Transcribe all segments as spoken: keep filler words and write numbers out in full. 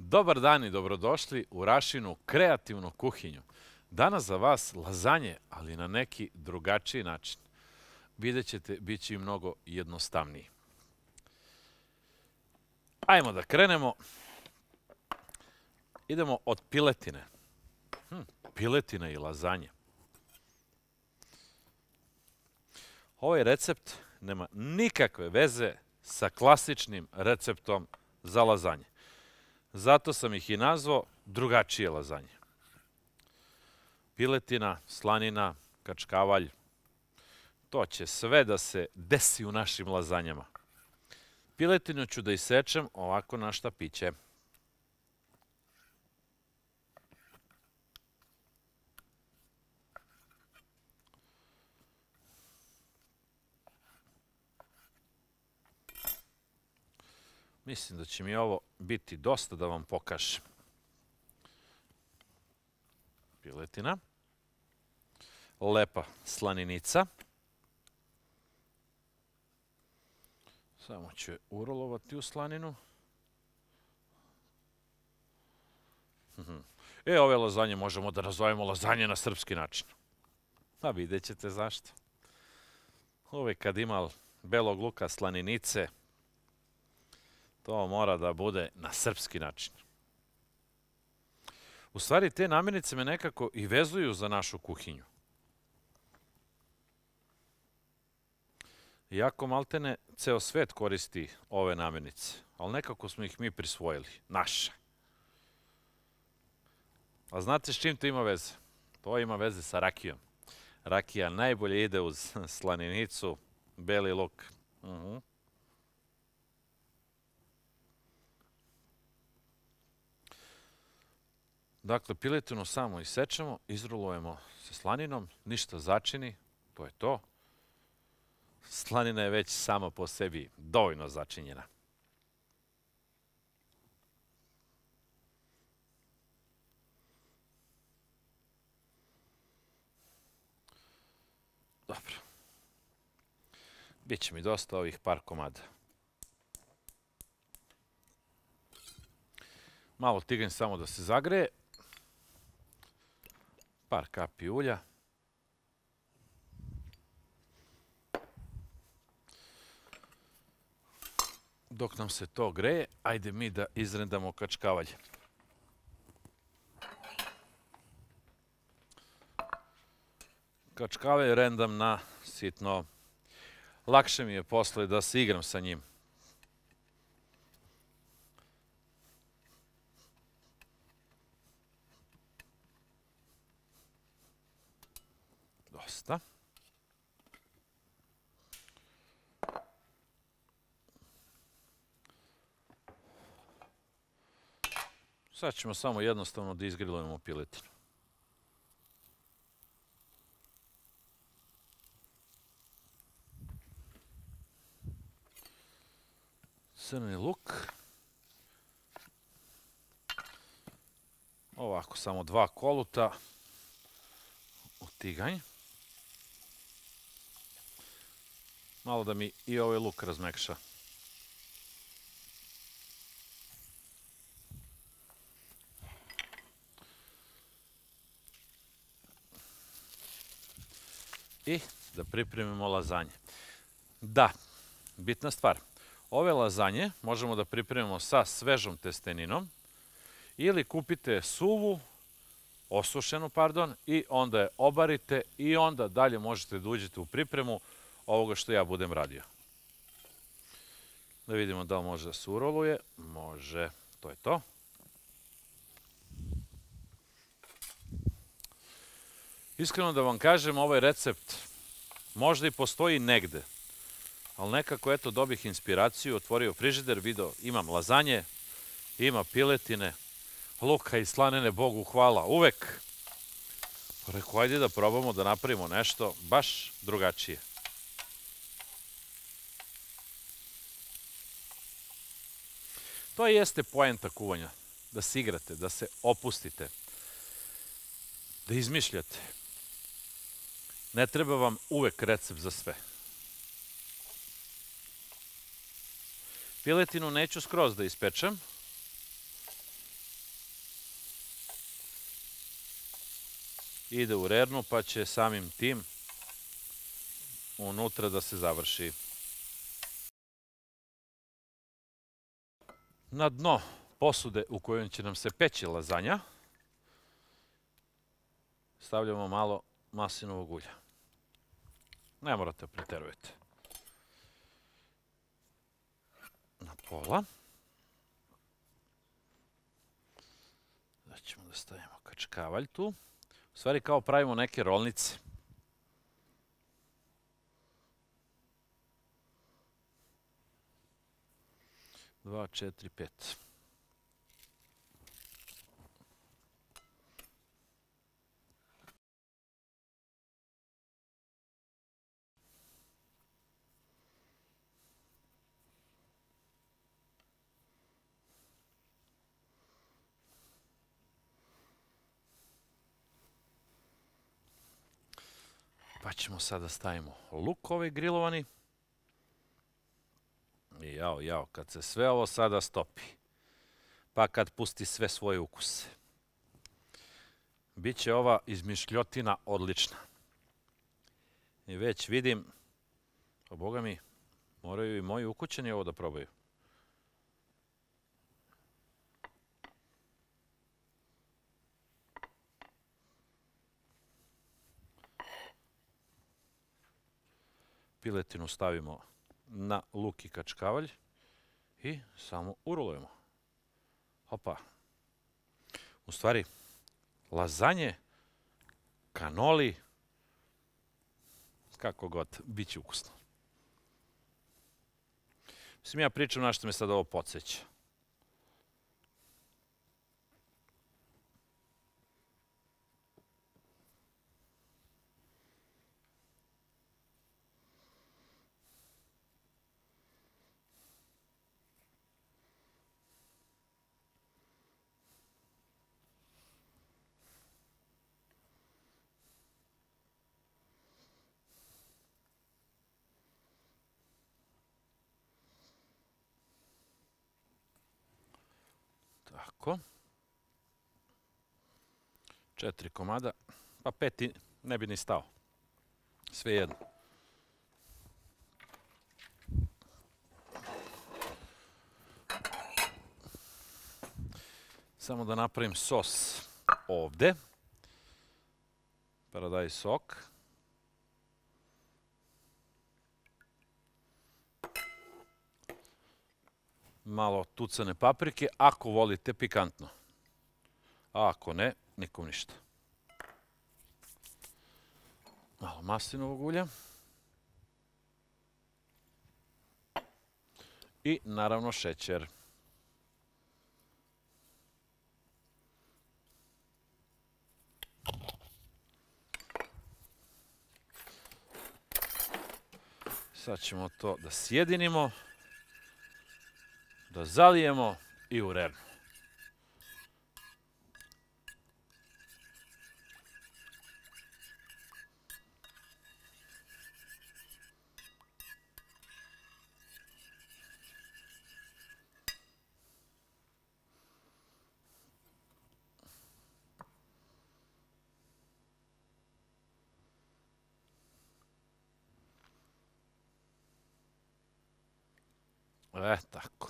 Dobar dan i dobrodošli u Rašinu kreativnu kuhinju. Danas za vas lazanje, ali na neki drugačiji način. Vidjet ćete, bit će i mnogo jednostavniji. Ajmo da krenemo. Idemo od piletine. Hm, piletina i lazanje. Ovaj recept nema nikakve veze sa klasičnim receptom za lazanje. Zato sam ih i nazvao drugačije lazanje. Piletina, slanina, kačkavalj, to će sve da se desi u našim lazanjama. Piletinu ću da isečem ovako na štapiće. Mislim da će mi ovo biti dosta da vam pokažem. Piletina. Lepa slaninica. Samo ću je urolovati u slaninu. E, ove lazanje možemo da nazovemo lazanje na srpski način. A vidjet ćete zašto. Uvijek kad ima belog luka, slaninice, to mora da bude na srpski način. U stvari, te namirnice me nekako i vezuju za našu kuhinju. Iako maltene ceo svet koristi ove namirnice, ali nekako smo ih mi prisvojili, naše. A znate s čim to ima veze? To ima veze sa rakijom. Rakija najbolje ide uz slaninicu, beli luk. Uh-huh. Dakle, piletinu samo isečemo, izrolujemo sa slaninom, ništa začini, to je to. Slanina je već sama po sebi dovoljno začinjena. Dobro. Biće mi dosta ovih par komada. Malo tiganj samo da se zagreje. Par kapi ulja. Dok nam se to greje, ajde mi da izrendamo kačkavalj. Kačkavalj rendam na sitno. Lakše mi je posle da se igram sa njim. Dosta. Sad ćemo samo jednostavno da izgrilujemo piletinu. Crni luk. Ovako, samo dva koluta. Tiganj. Malo da mi i ovaj luk razmekša. I da pripremimo lazanje. Da, bitna stvar. Ove lazanje možemo da pripremimo sa svežom testeninom ili kupite suvu, osušenu, pardon, i onda je obarite i onda dalje možete da uđete u pripremu ovoga što ja budem radio. Da vidimo da li može da se uroluje. Može. To je to. Iskreno da vam kažem, ovaj recept možda i postoji negde, ali nekako, eto, dobih inspiraciju, otvorio frižider, video, imam lazanje, ima piletine, luka i slanine, Bogu hvala, uvek. Rekao, ajde da probamo da napravimo nešto baš drugačije. To jeste poenta kuvanja, da se igrate, da se opustite, da izmišljate. Ne treba vam uvek recept za sve. Piletinu neću skroz da ispečem, ide u rernu, pa će samim tim unutra da se završi. Na dno posude u kojoj će nam se peći lazanja stavljamo malo maslinovog ulja. Ne morate preterujete. Na pola. Da ćemo da stavimo kačkavalj tu. U stvari kao pravimo neke rolnice. Dva, četiri, pet. Pa ćemo sada stavimo luk ovaj grilovani. I jao, jao, kad se sve ovo sada stopi, pa kad pusti sve svoje ukuse, biće ova izmišljotina odlična. I već vidim, pa Boga mi, moraju i moji ukućani ovo da probaju. Piletinu stavimo na luk i kačkavalj i samo urolujemo. Opa. U stvari, lazanje, kanoli, kako god, bit će ukusno. Mislim, ja pričam na što me sad ovo podsjeća. Tako. Četiri komada, pa peti ne bi ni stao. Sve jedno. Samo da napravim sos ovde. Paradajz sok. Malo tucane paprike, ako volite pikantno. A ako ne, nikom ništa. Malo maslinovog ulja. I naravno šećer. Sad ćemo to da sjedinimo, da zalijemo i u rernu. E, tako.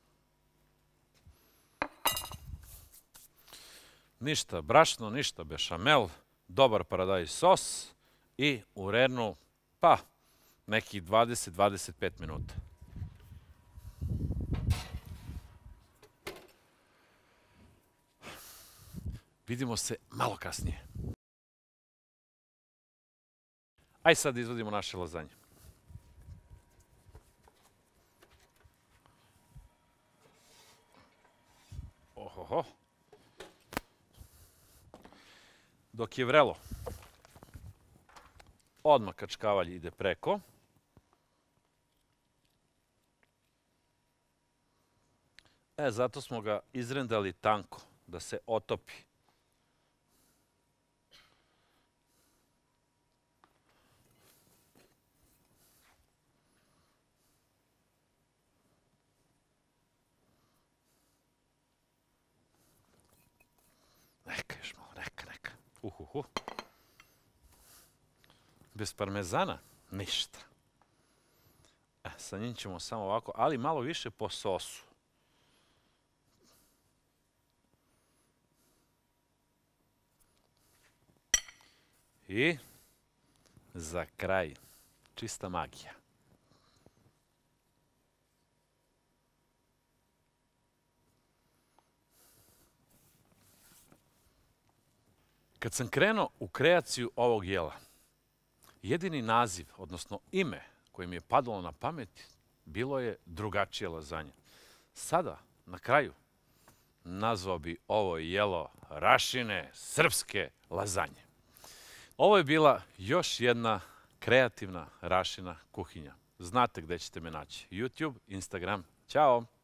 Ništa brašno, ništa bešamel, dobar paradajz sos i u rernu, pa, nekih dvadeset do dvadeset pet minuta. Vidimo se malo kasnije. Aj sad izvodimo naše lazanje. Ohoho. Dok je vrelo, odmah kačkavalj ide preko. E, zato smo ga izrendali tanko, da se otopi. Neka još malo, neka, neka. Uhuhu. bez parmezana ništa. E, sa njim ćemo samo ovako, ali malo više po sosu. I za kraj, čista magija. Kad sam krenuo u kreaciju ovog jela, jedini naziv, odnosno ime koje mi je padalo na pamet, bilo je drugačije lazanje. Sada, na kraju, nazvao bi ovo jelo Rašine srpske lazanje. Ovo je bila još jedna kreativna Rašina kuhinja. Znate gde ćete me naći. YouTube, Instagram. Ćao!